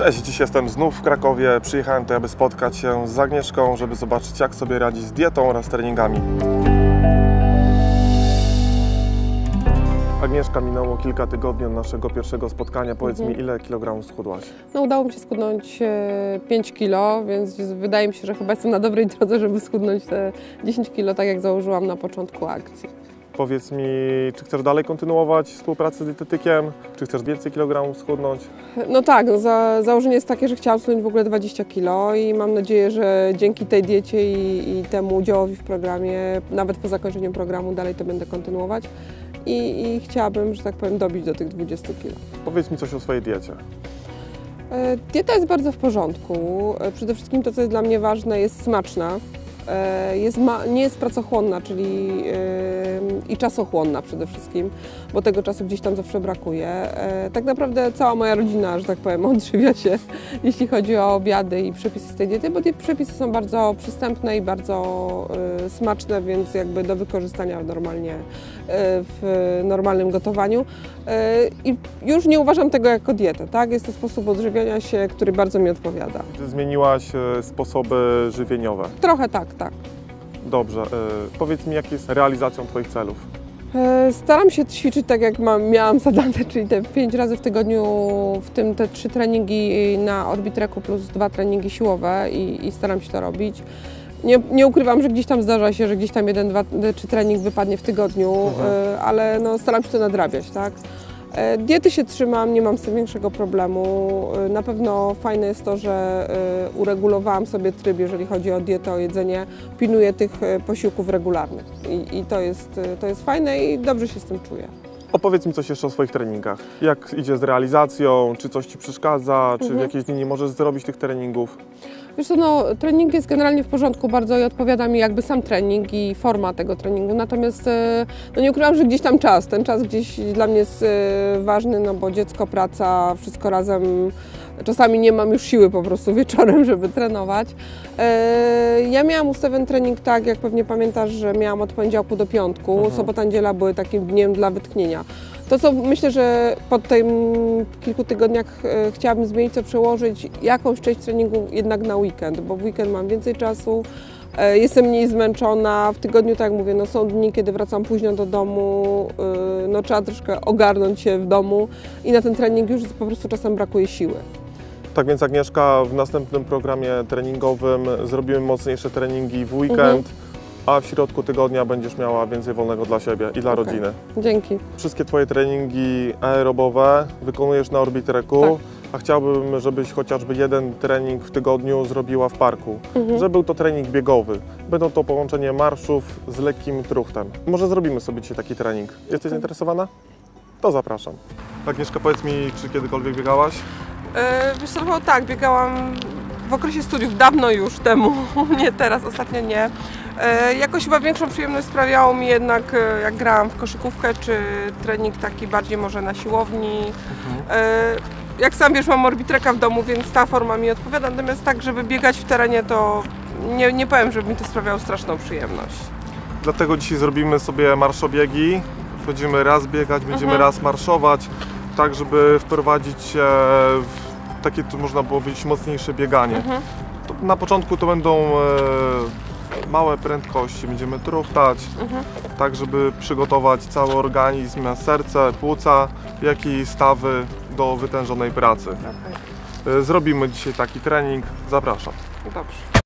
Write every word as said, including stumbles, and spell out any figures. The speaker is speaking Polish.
Cześć, dziś jestem znów w Krakowie. Przyjechałem tutaj, aby spotkać się z Agnieszką, żeby zobaczyć, jak sobie radzi z dietą oraz treningami. Agnieszka, minęło kilka tygodni od naszego pierwszego spotkania. Powiedz mhm. mi, ile kilogramów schudłaś? No, udało mi się schudnąć pięć kilo, więc wydaje mi się, że chyba jestem na dobrej drodze, żeby schudnąć te dziesięć kilo, tak jak założyłam na początku akcji. Powiedz mi, czy chcesz dalej kontynuować współpracę z dietetykiem? Czy chcesz więcej kilogramów schudnąć? No tak, no za, założenie jest takie, że chciałam schudnąć w ogóle dwadzieścia kilo i mam nadzieję, że dzięki tej diecie i, i temu udziałowi w programie, nawet po zakończeniu programu, dalej to będę kontynuować. I, i chciałabym, że tak powiem, dobić do tych dwudziestu kilo. Powiedz mi coś o swojej diecie. Dieta jest bardzo w porządku. Przede wszystkim to, co jest dla mnie ważne, jest smaczna. Jest ma, nie jest pracochłonna, czyli yy, i czasochłonna przede wszystkim, bo tego czasu gdzieś tam zawsze brakuje. Yy, tak naprawdę cała moja rodzina, że tak powiem, odżywia się, jeśli chodzi o obiady i przepisy z tej diety, bo te przepisy są bardzo przystępne i bardzo yy, smaczne, więc jakby do wykorzystania normalnie yy, w normalnym gotowaniu. Yy, I już nie uważam tego jako dietę, tak? Jest to sposób odżywiania się, który bardzo mi odpowiada. Czy zmieniłaś sposoby żywieniowe? Trochę tak. Tak. Dobrze. E, powiedz mi, jak jest realizacją Twoich celów? E, staram się ćwiczyć tak, jak mam, miałam zadane, czyli te pięć razy w tygodniu, w tym te trzy treningi na Orbitreku plus dwa treningi siłowe i, i staram się to robić. Nie, nie ukrywam, że gdzieś tam zdarza się, że gdzieś tam jeden, dwa, czy trening wypadnie w tygodniu, mhm. e, ale no, staram się to nadrabiać, tak? Diety się trzymam, nie mam z tym większego problemu. Na pewno fajne jest to, że uregulowałam sobie tryb, jeżeli chodzi o dietę, o jedzenie. Pilnuję tych posiłków regularnych i, i to jest, to jest fajne i dobrze się z tym czuję. Opowiedz mi coś jeszcze o swoich treningach. Jak idzie z realizacją? Czy coś Ci przeszkadza? Czy mhm. w jakieś dni nie możesz zrobić tych treningów? Wiesz co, no, trening jest generalnie w porządku bardzo i odpowiada mi jakby sam trening i forma tego treningu, natomiast no nie ukrywam, że gdzieś tam czas, ten czas gdzieś dla mnie jest ważny, no bo dziecko, praca, wszystko razem, czasami nie mam już siły po prostu wieczorem, żeby trenować. Ja miałam ustawiony trening tak, jak pewnie pamiętasz, że miałam od poniedziałku do piątku, mhm. sobota, niedziela były takim dniem dla wytchnienia. To, co myślę, że po tym kilku tygodniach e, chciałabym zmienić, to przełożyć jakąś część treningu jednak na weekend, bo w weekend mam więcej czasu, e, jestem mniej zmęczona. W tygodniu, tak jak mówię, no, są dni, kiedy wracam późno do domu, e, no, trzeba troszkę ogarnąć się w domu i na ten trening już po prostu czasem brakuje siły. Tak więc Agnieszka, w następnym programie treningowym zrobimy mocniejsze treningi w weekend. Mhm. A w środku tygodnia będziesz miała więcej wolnego dla siebie i dla okay. rodziny. Dzięki. Wszystkie Twoje treningi aerobowe wykonujesz na Orbitreku, tak. a chciałbym, żebyś chociażby jeden trening w tygodniu zrobiła w parku. Mhm. Żeby był to trening biegowy. Będą to połączenie marszów z lekkim truchtem. Może zrobimy sobie dzisiaj taki trening. Jesteś okay. zainteresowana? To zapraszam. Agnieszka, powiedz mi, czy kiedykolwiek biegałaś? Yy, wiesz co, tak, biegałam w okresie studiów, dawno już temu, nie teraz, ostatnio nie. E, jakoś chyba większą przyjemność sprawiało mi jednak, e, jak grałam w koszykówkę, czy trening taki bardziej może na siłowni. Mhm. E, jak sam wiesz, mam Orbitreka w domu, więc ta forma mi odpowiada, natomiast tak, żeby biegać w terenie, to nie, nie powiem, żeby mi to sprawiało straszną przyjemność. Dlatego dzisiaj zrobimy sobie marszobiegi. Będziemy raz biegać, będziemy mhm. raz marszować, tak żeby wprowadzić się w takie, to można było powiedzieć, mocniejsze bieganie. Mhm. To na początku to będą e, małe prędkości, będziemy truchtać, mhm. tak żeby przygotować cały organizm, serce, płuca, jak i stawy do wytężonej pracy. Okay. Zrobimy dzisiaj taki trening, zapraszam. Dobrze.